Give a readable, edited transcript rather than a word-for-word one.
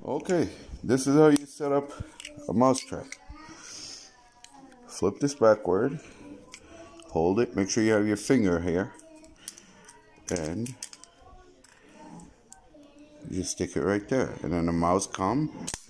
Okay, this is how you set up a mousetrap. Flip this backward, hold it, make sure you have your finger here, and you stick it right there, and then the mouse comes